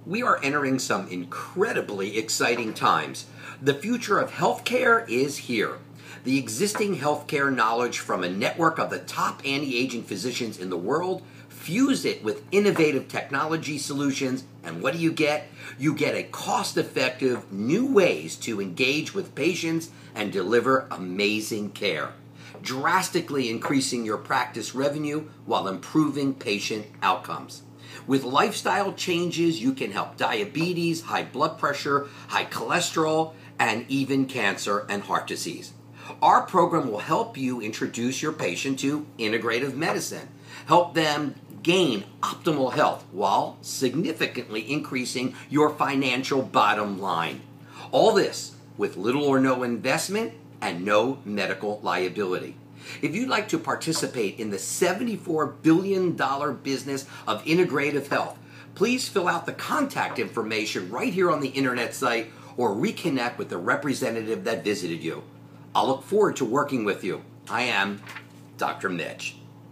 We are entering some incredibly exciting times. The future of healthcare is here. The existing healthcare knowledge from a network of the top anti-aging physicians in the world, fuse it with innovative technology solutions, and what do you get? You get a cost-effective new ways to engage with patients and deliver amazing care, drastically increasing your practice revenue while improving patient outcomes. With lifestyle changes, you can help diabetes, high blood pressure, high cholesterol, and even cancer and heart disease. Our program will help you introduce your patient to integrative medicine, help them gain optimal health while significantly increasing your financial bottom line. All this with little or no investment and no medical liability. If you'd like to participate in the $74 billion business of integrative health, please fill out the contact information right here on the internet site or reconnect with the representative that visited you. I'll look forward to working with you. I am Dr. Mitch.